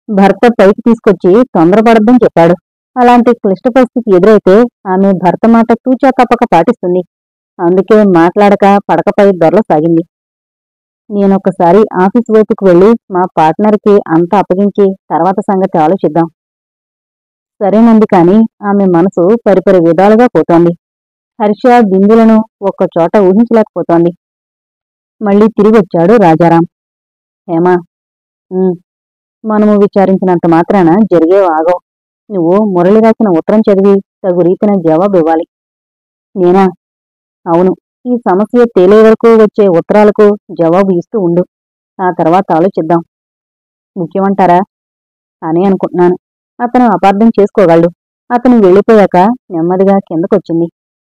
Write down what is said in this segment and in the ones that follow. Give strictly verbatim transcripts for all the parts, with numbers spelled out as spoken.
భర్త పైకి తీసుకొచ్చి తొందరపడొద్దని చెప్పాడు. అలాంటి క్లిష్ట పరిస్థితి ఎదురైతే ఆమె భర్త మాట తూచా తప్పక పాటిస్తుంది. అందుకే మాట్లాడక పడకపై దొరలసాగింది. నేనొకసారి ఆఫీసు వైపుకు వెళ్లి మా పార్ట్నర్కి అంతా అప్పగించి తర్వాత సంగతి ఆలోచిద్దాం. సరేనంది కాని ఆమె మనసు పరిపరి విధాలుగా పోతోంది. హర్ష బిందులను ఒక్కచోట ఊహించలేకపోతోంది. మళ్ళీ తిరిగొచ్చాడు రాజారాం. హేమా, "ఉమ్, మనము విచారించినంత మాత్రాన జరిగేవి ఆగవు. నువ్వు మురళి రాసిన ఉత్తరం చదివి తగు రీతిన జవాబు ఇవ్వాలి." నేనా? అవును. ఈ సమస్య తేలే వరకు వచ్చే ఉత్తరాలకు జవాబు ఇస్తూ ఉండు. ఆ తర్వాత ఆలోచిద్దాం. ముఖ్యమంటారా? అని అనుకుంటున్నాను. అతను అపార్థం చేసుకోగలడు. అతను వెళ్ళిపోయాక నెమ్మదిగా కిందకొచ్చింది.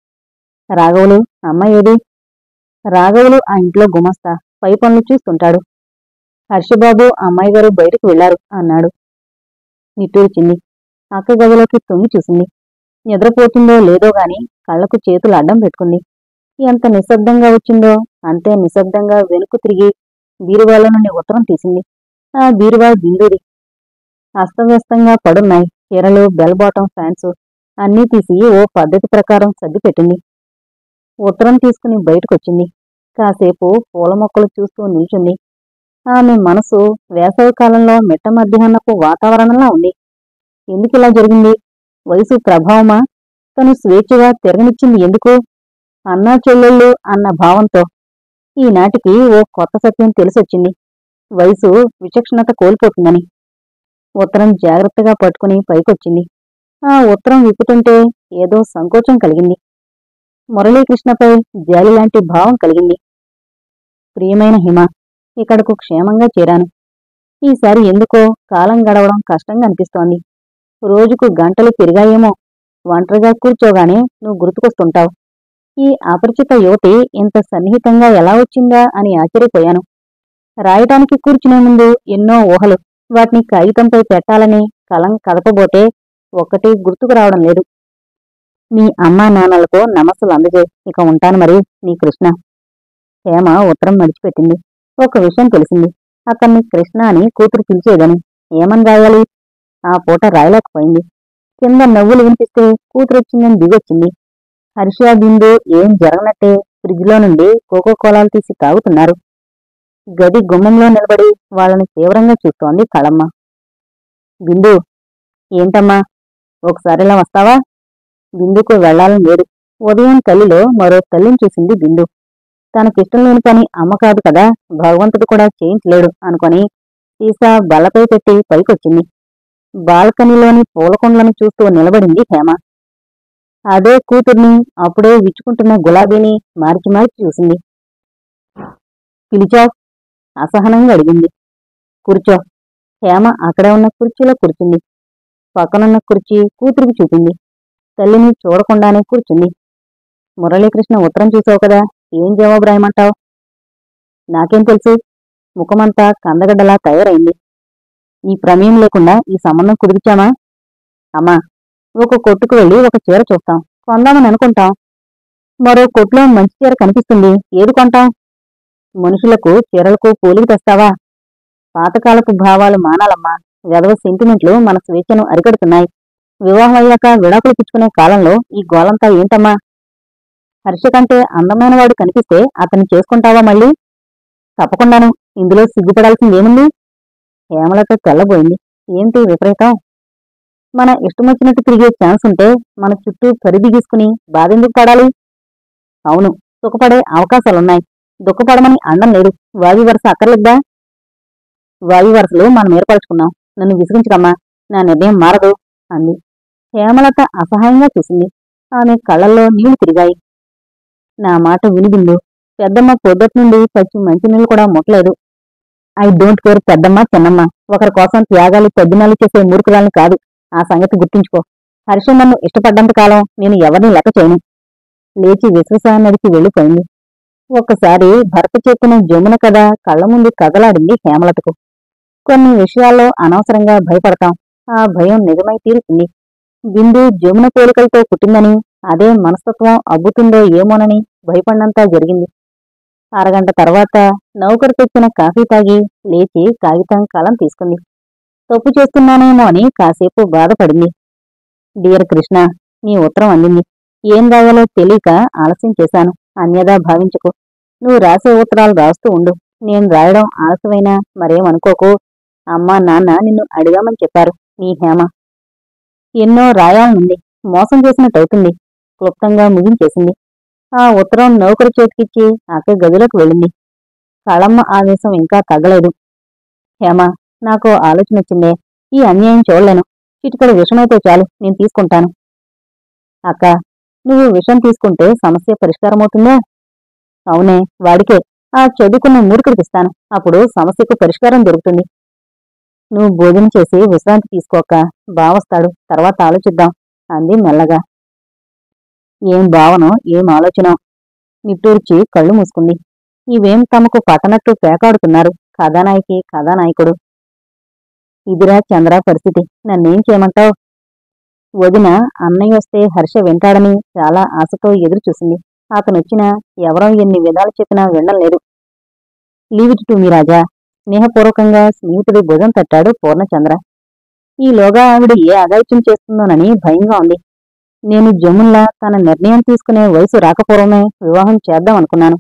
రాఘవులు, అమ్మ ఏది? రాఘవులు ఆ ఇంట్లో గుమస్తా, పై పనులు చూస్తుంటాడు. హర్షబాబు అమ్మాయి గారు బయటకు వెళ్లారు అన్నాడు. నిట్టూర్చింది. అక్క గదిలోకి తొంగి చూసింది. నిద్రపోతుందో లేదో గాని కళ్లకు చేతులు అడ్డం పెట్టుకుంది. ఎంత నిశ్శబ్దంగా వచ్చిందో అంతే నిశ్శబ్దంగా వెనుకు తిరిగి బీరువాలో నుండి ఉత్తరం తీసింది. ఆ బీరువా బిందుది. అస్తవ్యస్తంగా పడున్నాయి చీరలు, బెల్ బాటం ఫ్యాంట్సు అన్నీ తీసి ఓ పద్ధతి ప్రకారం సర్ది పెట్టింది. ఉత్తరం తీసుకుని బయటకొచ్చింది. కాసేపు పూల మొక్కలు చూస్తూ నిల్చుంది. ఆమె మనసు వేసవి కాలంలో మిట్ట మధ్యాహ్నపు వాతావరణంలా ఉంది. ఎందుకిలా జరిగింది? వయసు ప్రభావమా? తను స్వేచ్ఛగా తిరగనిచ్చింది ఎందుకు? అన్నా చెల్లెళ్ళు అన్న భావంతో. ఈనాటికి ఓ కొత్త సత్యం తెలిసొచ్చింది. వయసు విచక్షణత కోల్పోతుందని. ఉత్తరం జాగ్రత్తగా పట్టుకుని పైకొచ్చింది. ఆ ఉత్తరం విప్పుతుంటే ఏదో సంకోచం కలిగింది. మురళీకృష్ణపై జాలిలాంటి భావం కలిగింది. ప్రియమైన హిమ, ఇక్కడకు క్షేమంగా చేరాను. ఈసారి ఎందుకో కాలం గడవడం కష్టంగా అనిపిస్తోంది. రోజుకు గంటలు పెరిగాయేమో. ఒంటరిగా కూర్చోగానే నువ్వు గుర్తుకొస్తుంటావు. ఈ అపరిచిత యువతి ఇంత సన్నిహితంగా ఎలా వచ్చిందా అని ఆశ్చర్యపోయాను. రాయటానికి కూర్చునే ముందు ఎన్నో ఊహలు. వాటిని కాగితంపై పెట్టాలని కలం కదపబోతే ఒక్కటి గుర్తుకు రావడం లేదు. మీ అమ్మా నాన్నలతో నమస్సులు అందజేయి. ఇక ఉంటాను మరి, నీ కృష్ణ. హేమ ఉత్తరం నడిచిపెట్టింది. ఒక విషయం తెలిసింది. అతన్ని కృష్ణ అని కూతురు పిలిచేదని. ఏమని రాయాలి? ఆ పూట రాయలేకపోయింది. కింద నవ్వులు వినిపిస్తే కూతురొచ్చిందని దిగొచ్చింది. హర్ష, బిందు ఏం జరగనట్టే ఫ్రిడ్జ్లో నుండి కోకో కోలాలు తీసి తాగుతున్నారు. గది గుమ్మంలో నిలబడి వాళ్ళని తీవ్రంగా చూస్తోంది కళమ్మ. బిందు, ఏంటమ్మా, ఒకసారిలా వస్తావా? బిందుకు వెళ్లాలని లేదు. ఉదయం తల్లిలో మరో తల్లిని చూసింది బిందు. తనకిష్టం లేని పని అమ్మ కాదు కదా, భగవంతుడు కూడా చేయించలేడు అనుకొని సీసా బల్లపై పెట్టి పైకొచ్చింది. బాల్కనీలోని పూలకొండలను చూస్తూ నిలబడింది హేమ. అదే కూతుర్ని, అప్పుడే విచ్చుకుంటున్న గులాబీని మార్చి మార్చి చూసింది. పిలిచావ్? అసహనంగా అడిగింది. కూర్చో. హేమ అక్కడే ఉన్న కుర్చీలో కూర్చుంది. పక్కనున్న కుర్చీ కూతురికి చూపింది. తల్లిని చూడకుండానే కూర్చుంది. మురళీకృష్ణ ఉత్తరం చూసావు కదా, ఏం జవాబు రాయమంటావు? నాకేం తెలుసు? ముఖమంతా కందగడ్డలా తయారైంది. నీ ప్రమేయం లేకుండా ఈ సంబంధం కుదిర్చామా? అమ్మా, ఒక కొట్టుకు వెళ్ళి ఒక చీర చూస్తాం, కొందామని అనుకుంటాం. మరో కొట్లో మంచి చీర కనిపిస్తుంది, ఏది కొంటాం? మనుషులకు చీరలకు పోలికి తెస్తావా? పాతకాలపు భావాలు మానాలమ్మా. వెధవ సెంటిమెంట్లు మన స్వేచ్ఛను అరికడుతున్నాయి. వివాహం అయ్యాక విడాకులు పుచ్చుకునే కాలంలో ఈ గోలంతా ఏంటమ్మా? హర్ష కంటే అందమైనవాడు కనిపిస్తే అతన్ని చేసుకుంటావా మళ్ళీ? తప్పకుండాను. ఇందులో సిగ్గుపడాల్సిందేముంది? హేమలత తెల్లబోయింది. ఏంటి విపరీతం? మన ఇష్టమొచ్చినట్టు తిరిగే ఛాన్స్ ఉంటే మన చుట్టూ పరిధి గీసుకుని బాధెందుకు పడాలి? అవును, సుఖపడే అవకాశాలున్నాయి. దుఃఖపడమని అండం లేదు. వావి వరస అక్కర్లేద్దా? వావి వరసలు మనం ఏర్పరచుకున్నాం. నన్ను విసిగించకమ్మా, నా నిర్ణయం మారదు అంది. హేమలత అసహాయంగా చూసింది. ఆమె కళ్ళల్లో నీళ్లు తిరిగాయి. నా మాట వినిబిందు. పెద్దమ్మ పొద్దుటి నుండి పచ్చి మంచినీళ్ళు కూడా ముట్టలేదు. ఐ డోంట్ కేర్ పెద్దమ్మ చిన్నమ్మ. ఒకరి కోసం త్యాగాలు తద్దినాలు చేసే మూర్ఖురాల్ని కాదు. ఆ సంగతి గుర్తుంచుకో. హర్ష నన్ను ఇష్టపడ్డంత కాలం నేను ఎవరిని లెక్క చేయను. లేచి విశ్వసానడికి వెళ్ళిపోయింది. ఒక్కసారి భర్త చెప్పిన జమున కథ కళ్ల ముందు కదలాడింది హేమలతకు. కొన్ని విషయాల్లో అనవసరంగా భయపడతాం. ఆ భయం నిజమై తీరుతుంది. బిందు జమున పోలికలతో పుట్టిందని, అదే మనస్తత్వం అబ్బుతుందో ఏమోనని భయపడినంతా జరిగింది. అరగంట తర్వాత నౌకరు తెచ్చిన కాఫీ తాగి లేచి కాగితం కలం తీసుకుంది. తప్పు చేస్తున్నానేమో అని కాసేపు బాధపడింది. డియర్ కృష్ణ, నీ ఉత్తరం అందింది. ఏం రాయాలో తెలియక ఆలస్యం చేశాను. అన్యదా భావించకు. నువ్వు రాసే ఉత్తరాలు రాస్తూ ఉండు. నేను రాయడం ఆలస్యమైనా మరేమనుకోకు. అమ్మా నాన్న నిన్ను అడిగామని చెప్పారు. నీ హేమ. ఎన్నో రాయాలనుంది. మోసం చేసినట్టవుతుంది. క్లుప్తంగా ముగించేసింది. ఆ ఉత్తరం నౌకరు చేతికిచ్చి అక్క గదిలోకి వెళ్ళింది. కళమ్మ ఆవేశం ఇంకా తగ్గలేదు. హేమ, నాకు ఆలోచన వచ్చిందే. ఈ అన్యాయం చూడలేను. చిటికడ విషమైతే చాలు, నేను తీసుకుంటాను. అక్క, నువ్వు విషం తీసుకుంటే సమస్య పరిష్కారమవుతుందా? అవునే, వాడికే, ఆ చదువుకున్న మూర్ఖుడికిస్తాను. అప్పుడు సమస్యకు పరిష్కారం దొరుకుతుంది. నువ్వు భోజనం చేసి విశ్రాంతి తీసుకోక. బావొస్తాడు, తర్వాత ఆలోచిద్దాం అంది మెల్లగా. ఏం భావనో ఏం ఆలోచనో. నిట్టూర్చి కళ్ళు మూసుకుంది. ఇవేం తమకు పట్టనట్టు పేకాడుతున్నారు కథానాయకి కథానాయకుడు. ఇదిరా చంద్ర పరిస్థితి. నన్నేం చేయమంటావ్? వదిన అన్నయ్య వస్తే హర్ష వింటాడని చాలా ఆశతో ఎదురు చూసింది. అతనొచ్చినా ఎవరో ఎన్ని విధాలు చెప్పినా వినడం లేదు. Leave it to me Raja. స్నేహపూర్వకంగా స్నేహితుడి భుజం తట్టాడు పూర్ణచంద్ర. ఈలోగా ఆవిడ ఏ అగాయిత్యం చేస్తుందోనని భయంగా ఉంది. నేను జమున్లా తన నిర్ణయం తీసుకునే వయసు రాకపూర్వమే వివాహం చేద్దామనుకున్నాను.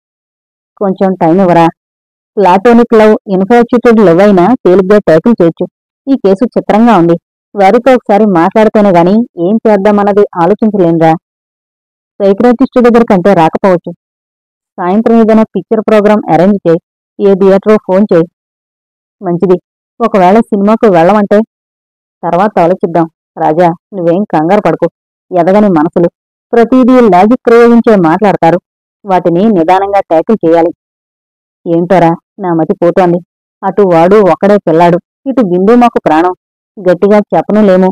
కొంచెం టైం ఇవ్వరా? ప్లాటోనిక్ లవ్, ఇన్ఫాచ్యుటెడ్ లవ్ అయినా తేలిగ్గా టైటిల్ చేయొచ్చు. ఈ కేసు చిత్రంగా ఉంది. వారితో ఒకసారి మాట్లాడితేనే గాని ఏం చేద్దామన్నది ఆలోచించలేనురా. సైక్రాటిస్టు దగ్గర కంటే రాకపోవచ్చు. సాయంత్రం ఏదైనా పిక్చర్ ప్రోగ్రాం అరేంజ్ చేయి. ఏ థియేటరో ఫోన్ చేయి. మంచిది. ఒకవేళ సినిమాకు వెళ్ళమంటే తర్వాత ఆలోచిద్దాం. రాజా, నువ్వేం కంగారు పడకు. ఎదగని మనసులు ప్రతిదీ లాజిక్ ప్రయోగించే మాట్లాడతారు. వాటిని నిదానంగా ట్యాకిల్ చేయాలి. ఏంటోరా, నా మతి పోతోంది. అటు వాడు ఒక్కడే పిల్లాడు, ఇటు బిందు మాకు ప్రాణం. గట్టిగా చెప్పను లేము.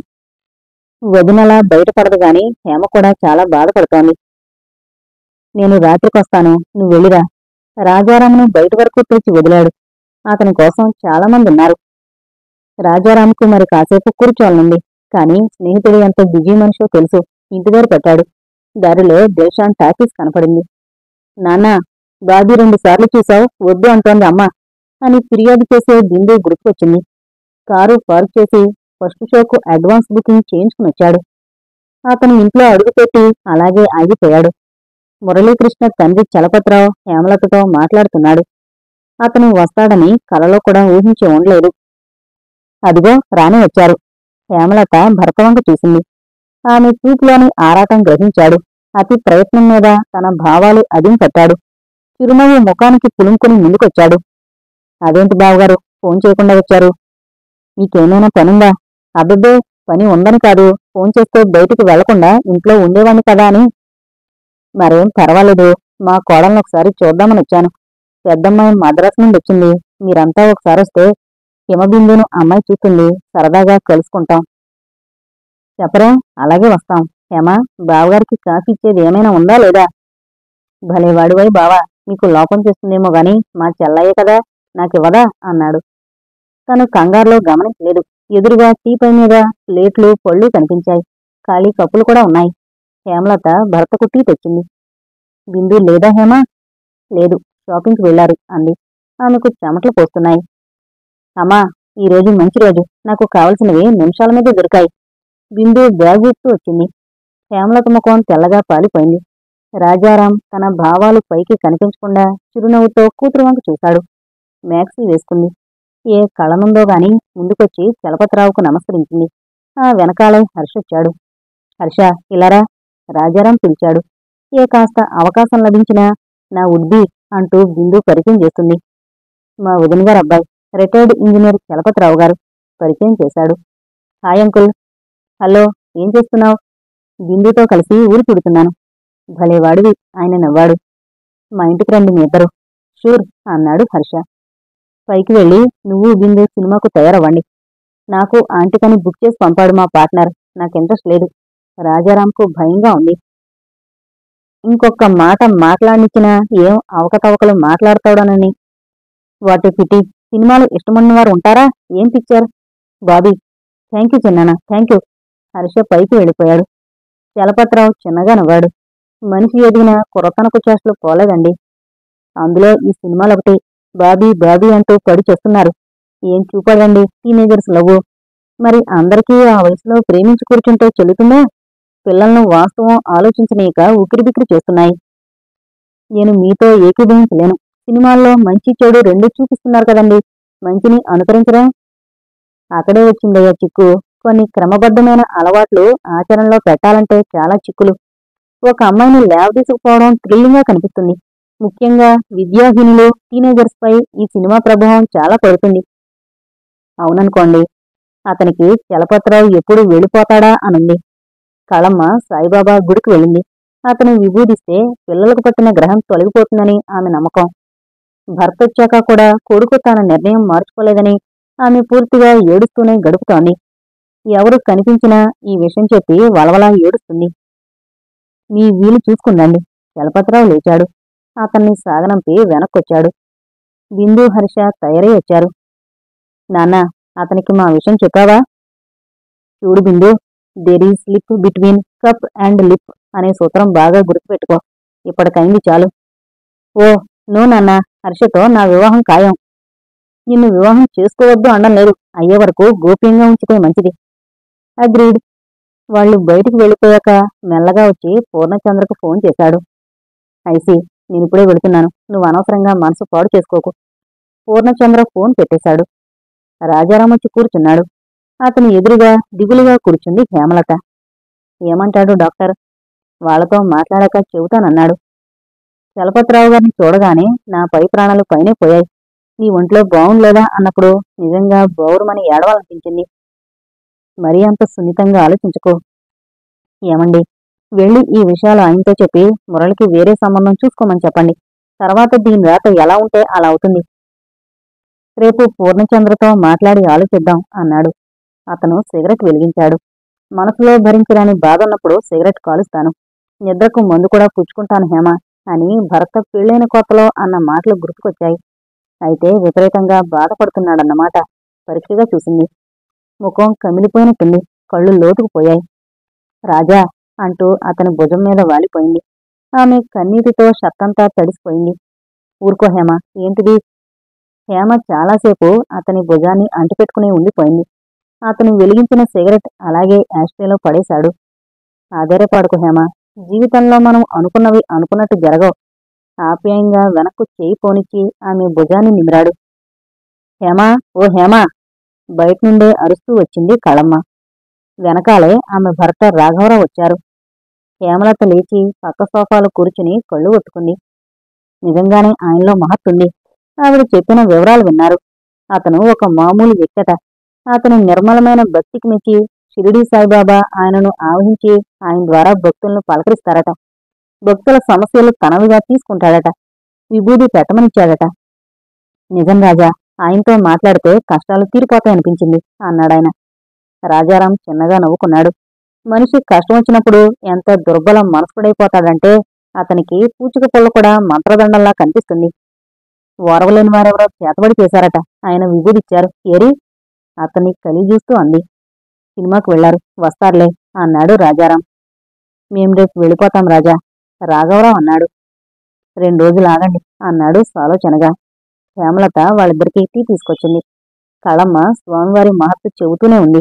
వదినలా బయటపడదు గాని హేమ కూడా చాలా బాధపడుతోంది. నేను రాత్రికొస్తాను, నువ్వు వెళ్ళిరా. రాజారామును బయట వరకు తెచ్చి వదిలాడు. అతని కోసం చాలామంది ఉన్నారు. రాజారాంకు మరి కాసేపు కూర్చోవాలనుంది. కాని స్నేహితుడు ఎంత బిజీ మనిషో తెలుసు. ఇంటిదారి పెట్టాడు. దారిలో దేశాన్ టాకీస్ కనపడింది. నాన్నా, బాబీ రెండు సార్లు చూశావు, వద్దు అంటోంది అమ్మ అని ఫిర్యాదు చేసే బిందు గుర్తుకొచ్చింది. కారు పార్క్ చేసి ఫస్ట్ షోకు అడ్వాన్స్ బుకింగ్ చేయించుకుని వచ్చాడు. అతను ఇంట్లో అడుగుపెట్టి అలాగే ఆగిపోయాడు. మురళీకృష్ణ తండ్రి చలపతిరావు హేమలతతో మాట్లాడుతున్నాడు. అతను వస్తాడని కలలో కూడా ఊహించి ఉండలేదు. అదిగో రాని వచ్చారు. హేమలత భర్తవంక చూసింది. ఆమె చూపులోని ఆరాటం గ్రహించాడు. అతి ప్రయత్నం మీద తన భావాలు అదిం పట్టాడు. చిరునవ్వు ముఖానికి పులుముకుని ముందుకొచ్చాడు. అదేంటి బావగారు, ఫోన్ చేయకుండా వచ్చారు? మీకేమైనా పనుందా? అబ్బబ్బే, పని ఉందని కాదు. ఫోన్ చేస్తే బయటికి వెళ్లకుండా ఇంట్లో ఉండేవాణ్ణి కదా అని. మరేం పర్వాలేదు. మా కోడల్ని ఒకసారి చూద్దామని వచ్చాను. పెద్దమ్మాయి మద్రాసు నుండి వచ్చింది. మీరంతా ఒకసారి వస్తే హిమబిందును అమ్మాయి చూస్తుంది. సరదాగా కలుసుకుంటాం. చెప్పరే, అలాగే వస్తాం. హేమా, బావగారికి కాఫీ ఇచ్చేది ఏమైనా ఉందా లేదా? భలేవాడివై బావా, మీకు లోపం చేస్తుందేమో గాని మా చెల్లయ్యే కదా, నాకివ్వదా అన్నాడు. తను కంగారులో గమనించలేదు. ఎదురుగా టీపై మీద ప్లేట్లు పళ్ళు కనిపించాయి. ఖాళీ కప్పులు కూడా ఉన్నాయి. హేమలత భర్తకు టీ తెచ్చింది. బిందు లేదా హేమా? లేదు, షాపింగ్కి వెళ్లారు అంది. ఆమెకు చెమటలు పోస్తున్నాయి. అమ్మా, ఈరోజు మంచి రోజు. నాకు కావలసినవి నిమిషాల మీద దొరికాయి. బిందు బ్యాగ్ ఊపుతూ వచ్చింది. హేమలత ముఖం తెల్లగా పాలిపోయింది. రాజారాం తన భావాలు పైకి కనిపించకుండా చిరునవ్వుతో కూతురు వంక చూశాడు. మ్యాక్సీ వేసుకుంది. ఏ కళనుందో గాని ముందుకొచ్చి చలపతిరావుకు నమస్కరించింది. ఆ వెనకాలే హర్షొచ్చాడు. హర్ష, ఇలారా. రాజారాం పిలిచాడు. ఏ కాస్త అవకాశం లభించినా నా ఉడ్బి అంటూ బిందు పరిచయం చేస్తుంది. మా వదినగారు అబ్బాయి, రిటైర్డ్ ఇంజనీర్ చలపతిరావు గారు పరిచయం చేశాడు. Hi uncle. హలో, ఏం చేస్తున్నావు? బిందుతో కలిసి ఊరు తిడుతున్నాను. భలేవాడివి, ఆయన నవ్వాడు. మా ఇంటికి రండి మీ ఇద్దరు. షూర్ అన్నాడు హర్ష. పైకి వెళ్ళి నువ్వు బిందు సినిమాకు తయారవ్వండి. నాకు ఆంటీకని బుక్ చేసి పంపాడు మా పార్ట్నర్. నాకు ఇంట్రెస్ట్ లేదు. రాజారాంకు భయంగా ఉంది. ఇంకొక మాట మాట్లాడినిచ్చినా ఏం అవకతవకలు మాట్లాడతాడోనని. వాటి పిటి, సినిమాలు ఇష్టమున్నవారు ఉంటారా? ఏం పిక్చర్? బాబీ. థ్యాంక్ యూ చిన్నానా, థ్యాంక్ యూ. హర్ష పైకి వెళ్ళిపోయాడు. చలపతిరావు చిన్నగా నవ్వాడు. మనిషి ఎదిగినా కుర్రతనకు చేష్టలు పోలేదండి. అందులో ఈ సినిమాలొకటి బాబీ బాబీ అంటూ పడి చేస్తున్నారు. ఏం చూపాడండి టీనేజర్స్ లవ్వు. మరి అందరికీ ఆ వయసులో ప్రేమించి కూర్చుంటే చెల్లుతుందా? పిల్లలను వాస్తవం ఆలోచించనీయక ఉక్కిరిబిక్కిరి చేస్తున్నాయి. నేను మీతో ఏకీభవించలేను. సినిమాల్లో మంచి చెడు రెండూ చూపిస్తున్నారు కదండి, మంచిని అనుకరించరా? అక్కడే వచ్చిందయ్యా చిక్కు. కొన్ని క్రమబద్ధమైన అలవాట్లు ఆచరణలో పెట్టాలంటే చాలా చిక్కులు. ఒక అమ్మాయిని లేవ తీసుకుపోవడం థ్రిల్లింగ్ గా కనిపిస్తుంది. ముఖ్యంగా విద్యాహీనులు, టీనేజర్స్ పై ఈ సినిమా ప్రభావం చాలా పడుతుంది. అవుననుకోండి. అతనికి చలపతిరావు ఎప్పుడు వెళ్ళిపోతాడా అనుంది. కళమ్మ సాయిబాబా గుడికి వెళ్ళింది. అతను విభూదిస్తే పిల్లలకు పట్టిన గ్రహం తొలగిపోతుందని ఆమె నమ్మకం. భర్తొచ్చాక కూడా కొడుకు తన నిర్ణయం మార్చుకోలేదని ఆమె పూర్తిగా ఏడుస్తూనే గడుపుతోంది. ఎవరు కనిపించినా ఈ విషయం చెప్పి వలవలా ఏడుస్తుంది. మీ వీలు చూసుకుందండి. చలపతిరావు లేచాడు. అతన్ని సాగనంపి వెనక్కొచ్చాడు. బిందు, హర్ష తయారై వచ్చారు. నాన్నా, అతనికి మా విషయం చెప్పావా? చూడు Bindu, there is slip between cup and lip అనే సూత్రం బాగా గుర్తుపెట్టుకో. ఇప్పటికైంది చాలు. ఓ నో నాన్నా, హర్షతో నా వివాహం ఖాయం. నిన్ను వివాహం చేసుకోవద్దు అనడం లేదు. అయ్యే వరకు గోప్యంగా ఉంచితే మంచిది. అగ్రీడ్. వాళ్ళు బయటికి వెళ్ళిపోయాక మెల్లగా వచ్చి పూర్ణచంద్రకు ఫోన్ చేశాడు. ఐసి, నేనిప్పుడే వెళుతున్నాను. నువ్వు అనవసరంగా మనసు పాడు చేసుకోకు. పూర్ణచంద్ర ఫోన్ పెట్టేశాడు. రాజారాం వచ్చి కూర్చున్నాడు. అతని ఎదురుగా దిగులుగా కూర్చుంది హేమలత. ఏమంటాడు డాక్టర్? వాళ్లతో మాట్లాడాక చెబుతానన్నాడు. చలపతిరావు గారిని చూడగానే నా పై ప్రాణాలు పైనే పోయాయి. నీ ఒంట్లో బావుండలేదా అన్నప్పుడు నిజంగా బౌరుమని ఏడవాలనిపించింది. మరీ అంత సున్నితంగా ఆలోచించుకో. ఏమండి, వెళ్ళి ఈ విషయాలు ఆయనతో చెప్పి మురళికి వేరే సంబంధం చూసుకోమని చెప్పండి. తర్వాత దీని రాత ఎలా ఉంటే అలా అవుతుంది. రేపు పూర్ణచంద్రతో మాట్లాడి ఆలోచిద్దాం అన్నాడు. అతను సిగరెట్ వెలిగించాడు. మనసులో భరించరాని బాధున్నప్పుడు సిగరెట్ కాలుస్తాను. నిద్రకు మందు కూడా పుచ్చుకుంటాను హేమ అని భర్త పెళ్ళైన కొత్తలో అన్న మాటలు గుర్తుకొచ్చాయి. అయితే విపరీతంగా బాధపడుతున్నాడన్నమాట. పరీక్షగా చూసింది. ముఖం కమిలిపోయినట్టుంది. కళ్ళు లోతుకుపోయాయి. రాజా అంటూ అతని భుజం మీద వాలిపోయింది. ఆమె కన్నీటితో షర్తంతా తడిసిపోయింది. ఊరుకో హేమ, ఏంటిది? హేమ చాలాసేపు అతని భుజాన్ని అంటిపెట్టుకుని ఉండిపోయింది. అతను వెలిగించిన సిగరెట్ అలాగే యాష్ట్రేలో పడేశాడు. ఆధారపడకు హేమ, జీవితంలో మనం అనుకున్నవి అనుకున్నట్టు జరగవు. ఆప్యాయంగా వెనక్కు చేయి పోనిచ్చి ఆమె భుజాన్ని నిమిరాడు. హేమా, ఓ హేమా! బయటనుండే అరుస్తూ వచ్చింది కళమ్మ. వెనకాలే ఆమె భర్త రాఘవరావు వచ్చారు. హేమలత లేచి పక్క సోఫాలో కూర్చుని కళ్ళు ఒత్తుకుంది. నిజంగానే ఆయనలో మహత్తుంది. ఆవిడ చెప్పిన వివరాలు విన్నారు. అతను ఒక మామూలు వ్యక్తట. అతని నిర్మలమైన భక్తికి మెచ్చి షిరిడీ సాయిబాబా ఆయనను ఆవహించి ఆయన ద్వారా భక్తులను పలకరిస్తారట. భక్తుల సమస్యలు తనవిగా తీసుకుంటాడట. విభూది పెట్టమనిచ్చాడట. నిజం రాజా, ఆయనతో మాట్లాడితే కష్టాలు తీరిపోతాయనిపించింది అన్నాడాయన. రాజారాం చిన్నగా నవ్వుకున్నాడు. మనిషి కష్టం వచ్చినప్పుడు ఎంత దుర్బల మనస్కుడైపోతాడంటే అతనికి పూచిక పుల్ల కూడా మంత్రదండంలా కనిపిస్తుంది. ఓరవలేని వారెవరో చేతబడి చేశారట. ఆయన విభూదిచ్చారు. ఏరి? అతన్ని కలిజూస్తూ అంది. సినిమాకు వెళ్లారు, వస్తారులే అన్నాడు రాజారాం. మేం రేపు వెళ్ళిపోతాం రాజా, రాఘవరావు అన్నాడు. రెండు రోజులు ఆగండి అన్నాడు సాలోచనగా. హేమలత వాళ్ళిద్దరికీ టీ తీసుకొచ్చింది. కళమ్మ స్వామివారి మహత్తు చెబుతూనే ఉంది.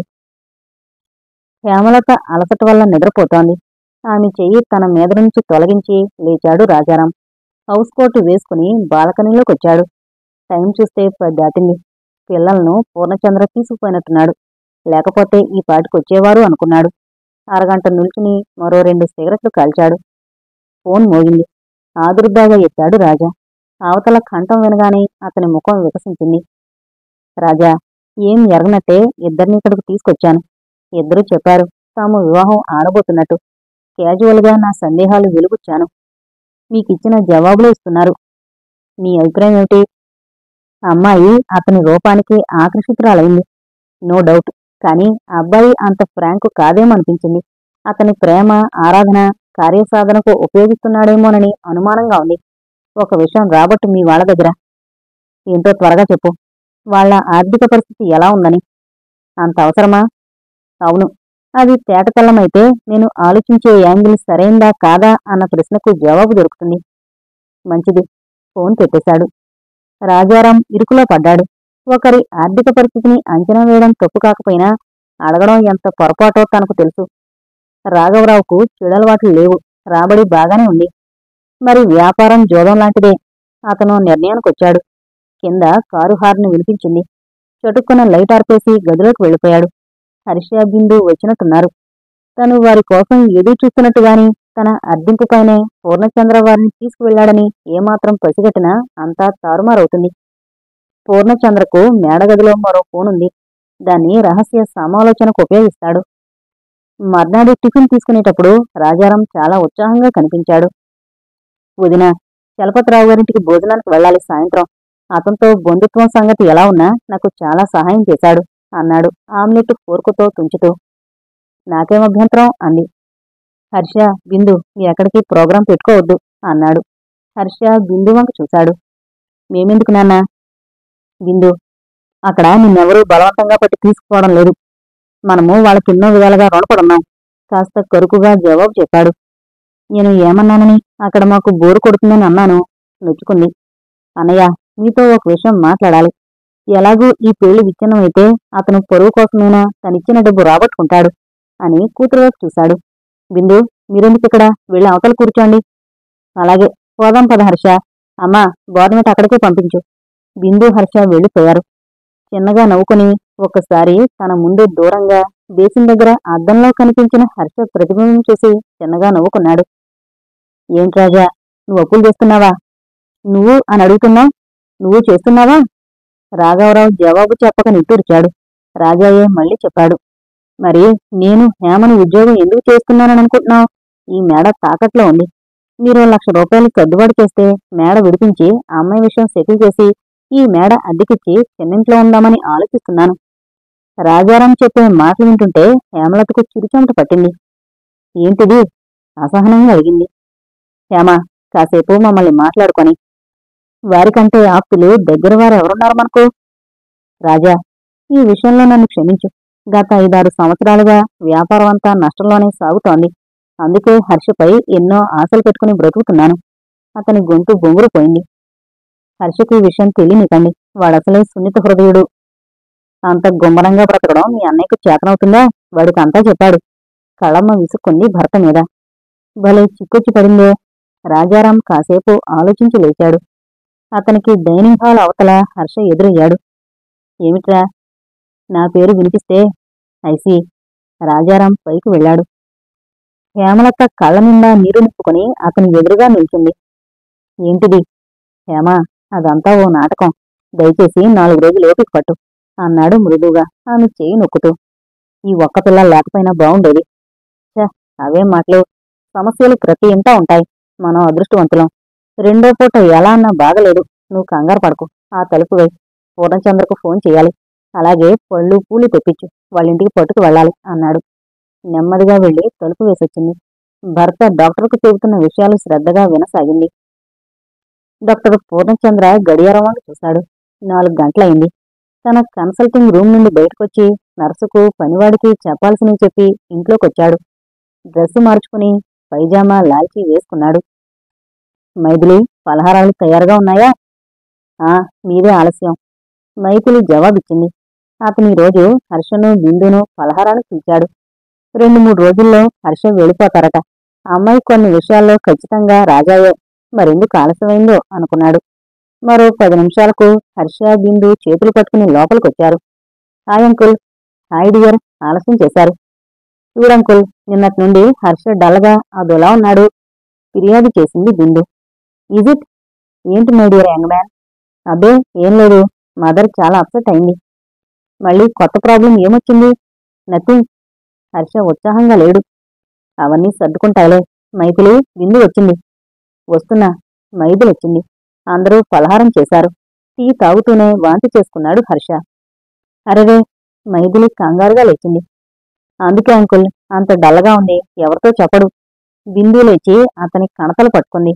హేమలత అలసట వల్ల నిద్రపోతోంది. ఆమె చెయ్యి తన మీద నుంచి తొలగించి లేచాడు రాజారాం. హౌస్ కోటు వేసుకుని బాల్కనీలోకొచ్చాడు. టైం చూస్తే పది దాటింది. పిల్లలను పూర్ణచంద్ర తీసుకుపోయినట్టున్నాడు. లేకపోతే ఈ పాటికొచ్చేవారు అనుకున్నాడు. అరగంట నిల్చుని మరో రెండు సిగరెట్లు కాల్చాడు. ఫోన్ మోగింది. ఆదుర్దాగా ఎత్తాడు రాజా. అవతల కంఠం వినగానే అతని ముఖం వికసించింది. రాజా, ఏం ఎరగనట్టే ఇద్దరిని ఇక్కడికి తీసుకొచ్చాను. ఇద్దరూ చెప్పారు తాము వివాహం ఆడబోతున్నట్టు. క్యాజువల్గా నా సందేహాలు వెలుగుచ్చాను. మీకిచ్చిన జవాబులు ఇస్తున్నారు. మీ అభిప్రాయం ఏమిటి? అమ్మాయి అతని రూపానికి ఆకర్షితురాలైంది. No doubt. కానీ ఆ అబ్బాయి అంత ఫ్రాంకు కాదేమనిపించింది. అతని ప్రేమ, ఆరాధన కార్యసాధనకు ఉపయోగిస్తున్నాడేమోనని అనుమానంగా ఉంది. ఒక విషయం రాబట్టు మీ వాళ్ళ దగ్గర. ఏంటో త్వరగా చెప్పు. వాళ్ల ఆర్థిక పరిస్థితి ఎలా ఉందని. అంత అవసరమా? అవును. అది తేటతెల్లమైతే నేను ఆలోచించే యాంగిల్ సరైందా కాదా అన్న ప్రశ్నకు జవాబు దొరుకుతుంది. మంచిది. ఫోన్ పెట్టేశాడు. రాజారాం ఇరుకులో పడ్డాడు. ఒకరి ఆర్థిక పరిస్థితిని అంచనా వేయడం తప్పు కాకపోయినా అడగడం ఎంత పొరపాటో తనకు తెలుసు. రాఘవరావుకు చెడలవాట్లు లేవు, రాబడి బాగానే ఉంది. మరి వ్యాపారం జోదం లాంటిదే. అతను నిర్ణయానికొచ్చాడు. కింద కారు హార్న్ వినిపించింది. చటుక్కున లైట్ ఆర్పేసి గదిలోకి వెళ్ళిపోయాడు. హర్ష, బిందు వచ్చినట్టున్నారు. తను వారి కోసం ఎదురు చూస్తున్నట్టుగాని తన అర్ధింపుపైనే పూర్ణచంద్ర వారిని తీసుకువెళ్లాడని ఏమాత్రం పసిగట్టినా అంతా తారుమారవుతుంది. పూర్ణచంద్రకు మేడగదిలో మరో ఫోనుంది. దాన్ని రహస్య సమాలోచనకు ఉపయోగిస్తాడు. మర్నాడు టిఫిన్ తీసుకునేటప్పుడు రాజారాం చాలా ఉత్సాహంగా కనిపించాడు. వదినా, చలపతిరావు గారింటికి భోజనానికి వెళ్ళాలి సాయంత్రం. అతనితో బంధుత్వం సంగతి ఎలా ఉన్నా నాకు చాలా సహాయం చేశాడు అన్నాడు ఆమ్లెట్ ఫోర్కుతో తుంచుతూ. నాకేమభ్యంతరం అంది. హర్ష, బిందు ఎక్కడికి ప్రోగ్రాం పెట్టుకోవద్దు అన్నాడు. హర్ష బిందు వంక చూశాడు. మేమెందుకు నాన్నా? బిందు, అక్కడ నిన్నెవరూ బలవంతంగా పట్టి తీసుకుపోవడం లేదు. మనము వాళ్ళకెన్నో విధాలుగా రుణపడున్నాం. కాస్త కరుకుగా జవాబు చెప్పాడు. నేను ఏమన్నానని? అక్కడ మాకు బోరు కొడుతుందని అన్నాను. నొచ్చుకుంది. అన్నయ్య, మీతో ఒక విషయం మాట్లాడాలి. ఎలాగూ ఈ పెళ్లి విచ్ఛిన్నమైతే అతను పొరుగు కోసమైనా తనిచ్చిన డబ్బు రాబట్టుకుంటాడు అని కూతురువైపు చూశాడు. బిందు, మీరెందుకిక్కడ? వెళ్ళి అవతల కూర్చోండి. అలాగే, పోదాం పద హర్ష. అమ్మా, గవర్నమెంట్ అక్కడికే పంపించు. బిందు, హర్ష వెళ్ళిపోయారు. చిన్నగా నవ్వుకుని ఒక్కసారి తన ముందు దూరంగా బేసిన్ దగ్గర అద్దంలో కనిపించిన హర్ష ప్రతిబింబం చూసి చిన్నగా నవ్వుకున్నాడు. ఏంట్రాజా, నువ్వు అప్పులు చేస్తున్నావా? నువ్వు అని అడుగుతున్నావు. నువ్వు చేస్తున్నావా? రాఘవరావు జవాబు చెప్పక నిట్టూర్చాడు. రాజాయే మళ్ళీ చెప్పాడు. మరి నేను హేమను ఉద్యోగం ఎందుకు చేస్తున్నానని అనుకుంటున్నావు? ఈ మేడ తాకట్లో ఉంది. మీరు లక్ష రూపాయలు సర్దుబాటు చేస్తే మేడ విడిపించి ఆ అమ్మాయి విషయం సెటిల్ చేసి ఈ మేడ అద్దెకిచ్చి చెన్నింట్లో ఉందామని ఆలోచిస్తున్నాను. రాజారాం చెప్పే మాటలు వింటుంటే హేమలతకు చిరుచెమట పట్టింది. ఏంటిది? అసహనంగా అడిగింది. హేమ, కాసేపు మమ్మల్ని మాట్లాడుకొని. వారికంటే ఆప్తులు దగ్గర వారు ఎవరున్నారు మనకు? రాజా, ఈ విషయంలో నన్ను క్షమించు. గత ఐదారు సంవత్సరాలుగా వ్యాపారం అంతా నష్టంలోనే సాగుతోంది. అందుకే హర్షపై ఎన్నో ఆశలు పెట్టుకుని బ్రతుకుతున్నాను. అతని గొంతు బొంగురుపోయింది. హర్షకు ఈ విషయం తెలియనికండి. వాడసలే సున్నిత హృదయుడు. అంత గుమ్మరంగా బ్రతకడం మీ అన్నయ్యకు చేతనవుతుందా? వాడికి అంతా చెప్పాడు. కళమ్మ విసుక్కుంది భర్త మీద. భలే చిక్కొచ్చి పడిందే. రాజారాం కాసేపు ఆలోచించి లేచాడు. అతనికి డైనింగ్ హాల్ అవతల హర్ష ఎదురయ్యాడు. ఏమిట్రా? నా పేరు వినిపిస్తే ఐసి. రాజారాం పైకి వెళ్ళాడు. హేమలత కళ్ళ నిండా నీరు నింపుకుని అతని ఎదురుగా నిల్చుంది. ఏంటిది? హేమ, అదంతా ఓ నాటకం. దయచేసి నాలుగు రోజులు ఓపిక పట్టు అన్నాడు మృదువుగా ఆమె చేయి నొక్కుతూ. ఈ ఒక్క పిల్ల లేకపోయినా బావుండేది. చ, అవేం మాటలు. సమస్యలు ప్రతి ఇంటా ఉంటాయి. మనం అదృష్టవంతులం. రెండో పూట ఎలా అన్నా బాగలేదు. నువ్వు కంగారు పడకు. ఆ తలుపు వై. పూర్ణచంద్రకు ఫోన్ చేయాలి. అలాగే పళ్ళు పూలు తెప్పించు. వాళ్ళింటికి పట్టుకు వెళ్ళాలి అన్నాడు. నెమ్మదిగా వెళ్లి తలుపు వేసొచ్చింది. భర్త డాక్టర్కు చెబుతున్న విషయాలు శ్రద్ధగా వినసాగింది. డాక్టర్ పూర్ణచంద్ర గడియారం వంక చూశాడు. నాలుగు గంటలయింది. తన కన్సల్టింగ్ రూమ్ నుండి బయటకొచ్చి నర్సుకు పనివాడికి చెప్పాల్సినవి చెప్పి ఇంట్లోకొచ్చాడు. డ్రెస్సు మార్చుకుని పైజామా లాల్చీ వేసుకున్నాడు. మైథిలి, పలహారాలు తయారుగా ఉన్నాయా? ఆ, మీదే ఆలస్యం. మైథిలి జవాబిచ్చింది. అతని రోజు హర్షను బిందును పలహారానికి పిలిచాడు. రెండు మూడు రోజుల్లో హర్ష వెళ్ళిపోతారట. అమ్మాయి కొన్ని విషయాల్లో ఖచ్చితంగా రాజాయే. మరెందుకు ఆలస్యమైందో అనుకున్నాడు. మరో పది నిమిషాలకు హర్ష, బిందు చేతులు పట్టుకుని లోపలికొచ్చారు. Hi uncle. హాయ్ డియర్, ఆలస్యం చేశారు. చూడంకుల్, నిన్నటి నుండి హర్ష డల్గా అదోలా ఉన్నాడు. ఫిర్యాదు చేసింది బిందు. ఇజిట్? ఏంటి మై డియర్ యంగ్ మ్యాన్? అబ్బే ఏం లేదు. మదర్ చాలా అప్సెట్ అయింది. మళ్ళీ కొత్త ప్రాబ్లం ఏమొచ్చింది? నథింగ్. హర్ష ఉత్సాహంగా లేడు. అవన్నీ సర్దుకుంటాయిలే. మైథిలి, బిందు వచ్చింది. వస్తున్నా. మైథిలి వచ్చింది. అందరూ పలహారం చేశారు. టీ తాగుతూనే వాంతి చేసుకున్నాడు హర్ష. అరెరే! మైథిలి కంగారుగా లేచింది. అందుకే అంకుల్ అంత డల్లగా ఉంది. ఎవరితో చెప్పడు. బిందు లేచి అతని కణతలు పట్టుకుంది.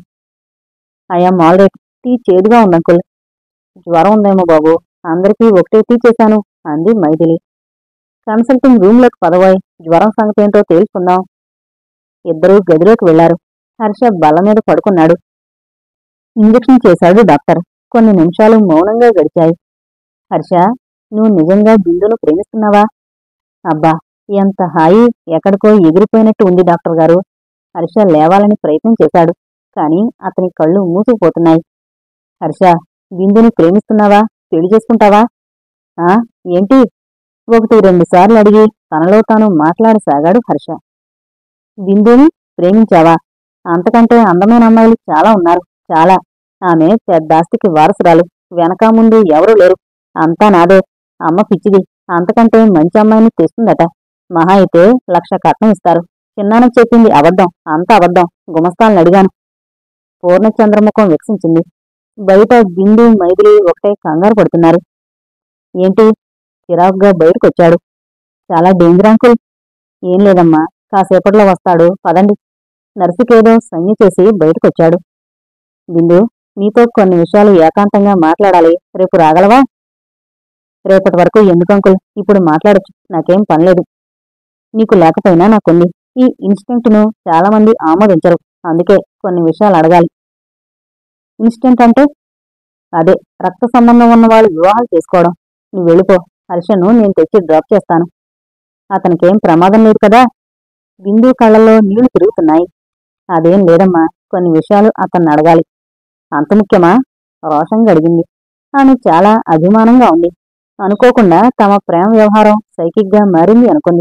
I'm all right. టీ చేదుగా ఉందంకుల్. జ్వరం ఉందేమో బాబు. అందరికీ ఒకటే టీ చేశాను అంది మైథిలి. కన్సల్టింగ్ రూంలోకి పదవాయ్. జ్వరం సంగతేంటో తేల్చుకుందాం. ఇద్దరూ గదిలోకి వెళ్లారు. హర్ష బల్ల మీద పడుకున్నాడు. ఇంజెక్షన్ చేశాడు డాక్టర్. కొన్ని నిమిషాలు మౌనంగా గడిచాయి. హర్ష, నువ్వు నిజంగా బిందును ప్రేమిస్తున్నావా? అబ్బా, ఎంత హాయి! ఎక్కడికో ఎగిరిపోయినట్టు ఉంది డాక్టర్ గారు. హర్ష లేవాలని ప్రయత్నం చేశాడు. కాని అతని కళ్ళు మూసుకుపోతున్నాయి. హర్ష, బిందుని ప్రేమిస్తున్నావా? పెళ్లి చేసుకుంటావా? ఆ ఏంటి? ఒకటి రెండు సార్లు అడిగి తనలో తాను మాట్లాడసాగాడు హర్ష. బిందుని ప్రేమించావా? అంతకంటే అందమైన అమ్మాయిలు చాలా ఉన్నారు, చాలా. ఆమె పెద్దాస్తికి వారసురాలు. వెనక ముందు ఎవరూ లేరు. అంతా నాదే. అమ్మ పిచ్చిది. అంతకంటే మంచి అమ్మాయిని తెస్తుందట. మహా అయితే లక్ష కట్నం ఇస్తారు. చిన్నానకు చెప్పింది అబద్ధం, అంత అబద్ధం. గుమస్తాలను అడిగాను. పూర్ణచంద్రముఖం వికసించింది. బయట బిందు మైథిలి ఒకటే కంగారు పడుతున్నారు. ఏంటి? చిరాకుగా బయటకొచ్చాడు. చాలా డేంజర్ అంకుల్. ఏం లేదమ్మా, కాసేపట్లో వస్తాడు, పదండి. నర్సుకేదో సంజ్ఞ చేసి బయటకొచ్చాడు. బిందు, నీతో కొన్ని విషయాలు ఏకాంతంగా మాట్లాడాలి. రేపు రాగలవా? రేపటి వరకు ఎందుకు అంకుల్? ఇప్పుడు మాట్లాడొచ్చు, నాకేం పనిలేదు. నీకు లేకపోయినా నాకుంది. ఈ ఇన్స్టింక్ట్ ను చాలా మంది ఆమోదించరు. అందుకే కొన్ని విషయాలు అడగాలి. ఇన్స్టింక్ట్ అంటే? అదే, రక్త సంబంధం ఉన్న వాళ్ళు వివాహాలు చేసుకోవడం. నువ్వు వెళ్ళిపో. హర్షను నేను తెచ్చి డ్రాప్ చేస్తాను. అతనికేం ప్రమాదం లేదు కదా? బిందు కళ్ళల్లో నీళ్లు తిరుగుతున్నాయి. అదేం లేదమ్మా, కొన్ని విషయాలు అతన్ని అడగాలి. అంత ముఖ్యమా? రోషంగా అడిగింది. ఆమె చాలా అభిమానంగా ఉంది. అనుకోకుండా తమ ప్రేమ వ్యవహారం సైకిక్ గా మారింది అనుకుంది.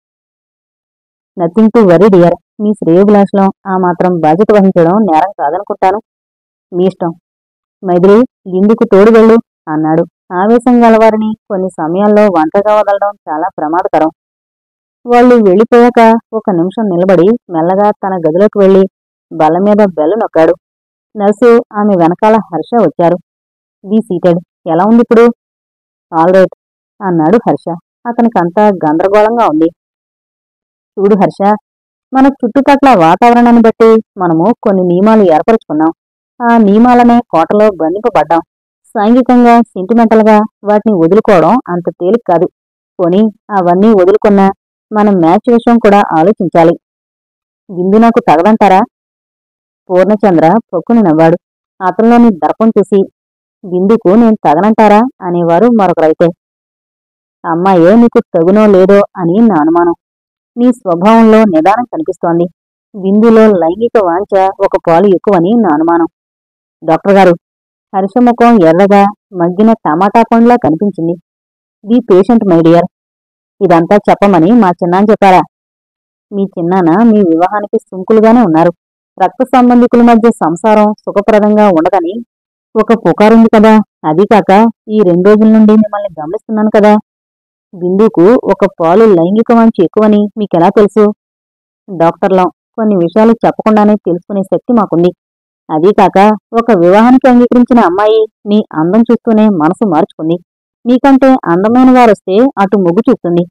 Nothing to worry dear. మీ శ్రేయోభిలాషలో ఆ మాత్రం బాధ్యత వహించడం నేరం కాదనుకుంటాను. మీ ఇష్టం. మైథిలి, బిందుకు తోడు వెళ్ళు అన్నాడు. ఆవేశం గలవారిని కొన్ని సమయాల్లో ఒంటరిగా వదలడం చాలా ప్రమాదకరం. వాళ్ళు వెళ్ళిపోయాక ఒక నిమిషం నిలబడి మెల్లగా తన గదిలోకి వెళ్లి బల్ల మీద బెల్లు నొక్కాడు. నర్సు ఆమె వెనకాల హర్ష వచ్చారు. Be seated. ఎలా ఉంది ఇప్పుడు? ఆల్ రైట్ అన్నాడు హర్ష. అతనికంతా గందరగోళంగా ఉంది. చూడు హర్ష, మన చుట్టుపక్కల వాతావరణాన్ని బట్టి మనము కొన్ని నియమాలు ఏర్పరచుకున్నాం. ఆ నియమాలనే కోటలో బంధింపబడ్డాం. సాంఘికంగా, సెంటిమెంటల్ గా వాటిని వదులుకోవడం అంత తేలిక కాదు. పోనీ అవన్నీ వదులుకున్నా మనం మ్యాచ్ విషయం కూడా ఆలోచించాలి. బిందు నాకు తగదంటారా? పూర్ణచంద్ర పొక్కుని నవ్వాడు. అతనిలోని దర్పం చూసి, బిందుకు నేను తగనంటారా అనేవారు మరొకరైతే. అమ్మాయే నీకు తగునో లేదో అని నా అనుమానం. నీ స్వభావంలో నిదానం కనిపిస్తోంది. బిందులో లైంగిక వాంఛ ఒక పాలు ఎక్కువని నా అనుమానం. డాక్టర్ గారు, హర్షముఖం ఎర్రగా మగ్గిన టమాటా పండ్లా కనిపించింది. Be patient my dear. ఇదంతా చెప్పమని మా చిన్నాన్న చెప్పారా? మీ చిన్నాన్న మీ వివాహానికి సుంకులుగానే ఉన్నారు. రక్త సంబంధికుల మధ్య సంసారం సుఖప్రదంగా ఉండదని ఒక పుకారుంది కదా. అదీ కాక ఈ రెండు రోజుల నుండి మిమ్మల్ని గమనిస్తున్నాను కదా. బిందుకు ఒక పాలు లైంగిక వాంఛ ఎక్కువని మీకెలా తెలుసు? డాక్టర్లం, కొన్ని విషయాలు చెప్పకుండానే తెలుసుకునే శక్తి మాకుంది. అదీ కాక ఒక వివాహానికి అంగీకరించిన అమ్మాయి నీ అందం చూస్తూనే మనసు మార్చుకుంది. నీకంటే అందమైన వారొస్తే అటు మొగ్గు చూస్తుంది.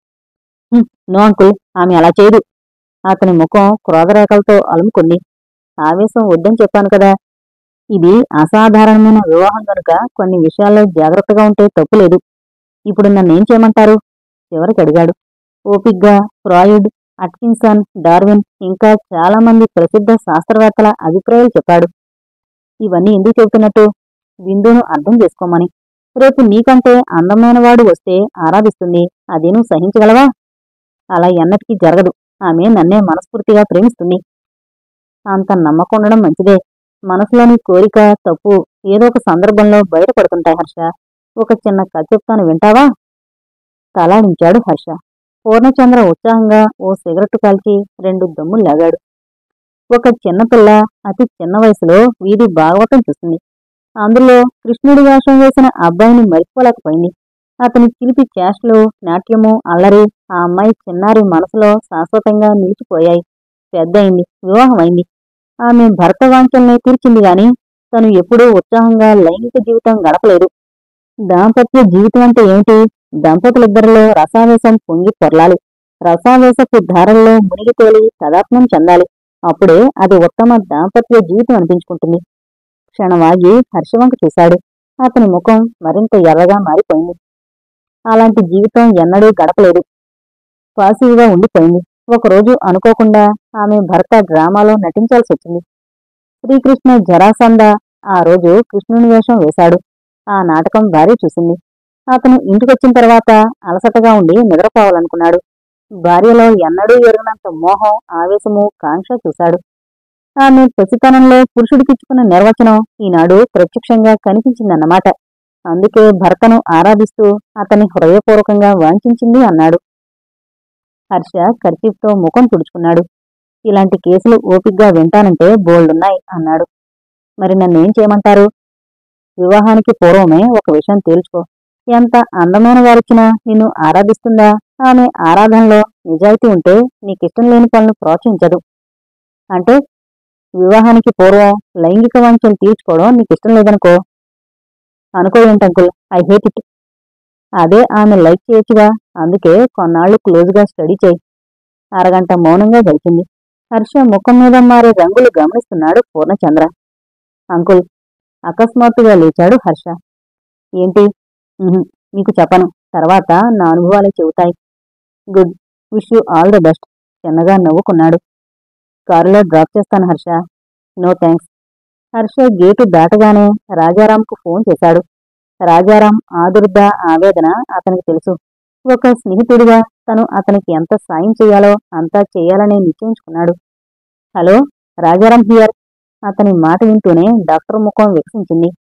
నో అంకుల్, ఆమె అలా చేయదు. అతని ముఖం క్రోధరేఖలతో అలుముకుంది. ఆవేశం వద్దని చెప్పాను కదా. ఇది అసాధారణమైన వివాహం కనుక కొన్ని విషయాల్లో జాగ్రత్తగా ఉంటే తప్పులేదు. ఇప్పుడు నన్నేం చేయమంటారు? చివరికి అడిగాడు. ఓపిగ్గా ఫ్రాయిడ్, అట్కిన్సన్, డార్విన్ ఇంకా చాలా మంది ప్రసిద్ధ శాస్త్రవేత్తల అభిప్రాయాలు చెప్పాడు. ఇవన్నీ ఎందుకు చెబుతున్నట్టు? బిందును అర్థం చేసుకోమని. రేపు నీకంటే అందమైన వాడు వస్తే ఆరాధిస్తుంది. అదే నువ్వు సహించగలవా? అలా ఎన్నటికీ జరగదు. ఆమె నన్నే మనస్ఫూర్తిగా ప్రేమిస్తుంది. అంత నమ్మకం ఉండడం మంచిదే. మనసులోని కోరిక, తప్పు ఏదో ఒక సందర్భంలో బయటపడుతుంటాయి హర్ష. ఒక చిన్న కథ చెప్తాను, వింటావా? తలాడించాడు హర్ష. పూర్ణచంద్ర ఉత్సాహంగా ఓ సిగరెట్టు కాల్చి రెండు దమ్ములు లాగాడు. ఒక చిన్నపిల్ల అతి చిన్న వయసులో వీధి భాగవతం చూసింది. అందులో కృష్ణుడి వేషం వేసిన అబ్బాయిని మరిచిపోలేకపోయింది. అతని చిలిపి చేష్టలు, నాట్యము, అల్లరి ఆ అమ్మాయి చిన్నారి మనసులో శాశ్వతంగా నిలిచిపోయాయి. పెద్దయింది, వివాహమైంది. ఆమె భర్త వాంఛల్ని తీర్చింది గాని తను ఎప్పుడూ ఉత్సాహంగా లైంగిక జీవితం గడపలేదు. దాంపత్య జీవితం అంటే ఏమిటి? దంపతులిద్దరిలో రసావేశం పొంగి పొర్లాలి. రసావేశపు ధారల్లో మునిగి తేలి తదాత్మం చెందాలి. అప్పుడే అది ఉత్తమ దాంపత్య జీవితం అనిపించుకుంటుంది. క్షణవాగి హర్షవంక చూశాడు. అతని ముఖం మరింత ఎర్రగా మారిపోయింది. అలాంటి జీవితం ఎన్నడూ గడపలేదు. పాసివ్గా ఉండిపోయింది. ఒకరోజు అనుకోకుండా ఆమె భర్త డ్రామాలో నటించాల్సి వచ్చింది. శ్రీకృష్ణ జరాసంధ ఆ రోజు కృష్ణుని వేషం వేశాడు. ఆ నాటకం భార్య చూసింది. అతను ఇంటికొచ్చిన తర్వాత అలసటగా ఉండి నిద్రపోవాలనుకున్నాడు. భార్యలో ఎన్నడూ ఎరుగనంత మోహం, ఆవేశము, కాంక్ష చూశాడు. ఆమె పసితనంలో పురుషుడికిచ్చుకున్న నిర్వచనం ఈనాడు ప్రత్యక్షంగా కనిపించిందన్నమాట. అందుకే భర్తను ఆరాధిస్తూ అతన్ని హృదయపూర్వకంగా వాంఛించింది అన్నాడు. హర్ష కర్చీఫ్తో ముఖం తుడుచుకున్నాడు. ఇలాంటి కేసులు ఓపిగ్గా వింటానంటే బోల్డున్నాయి అన్నాడు. మరి నన్నేం చేయమంటారు? వివాహానికి పూర్వమే ఒక విషయం తేల్చుకో. ఎంత అందమైన వారొచ్చినా నిన్ను ఆరాధిస్తుందా? ఆమె ఆరాధనలో నిజాయితీ ఉంటే నీకిష్టం లేని పనులు ప్రోత్సహించదు. అంటే వివాహానికి పూర్వం లైంగిక వాంఛలు తీర్చుకోవడం నీకిష్టం లేదనుకో. అనుకో ఏంటంకుల్, ఐ హేట్ ఇట్. అదే ఆమె లైక్ చేయొచ్చుగా. అందుకే కొన్నాళ్లు క్లోజ్గా స్టడీ చేయి. అరగంట మౌనంగా గడిచింది. హర్ష ముఖం మీద మారే రంగులు గమనిస్తున్నాడు పూర్ణచంద్ర. అంకుల్, అకస్మాత్తుగా లేచాడు హర్ష. ఏంటి? "ఉహుం, నీకు చెప్పను. తర్వాత నా అనుభవాలే చెబుతాయి. Good, wish you all the best." చిన్నగా నవ్వుకున్నాడు. కారులో డ్రాప్ చేస్తాను Harsha. No thanks. Harsha gate దాటగానే రాజారాంకు ఫోన్ చేశాడు. రాజారాం ఆదుర్ద, ఆవేదన అతనికి తెలుసు. ఒక స్నేహితుడిగా తను అతనికి ఎంత సాయం చెయ్యాలో అంతా చెయ్యాలనే నిశ్చయించుకున్నాడు. Hello, Rajaram here. అతని మాట వింటూనే డాక్టర్ ముఖం వికసించింది.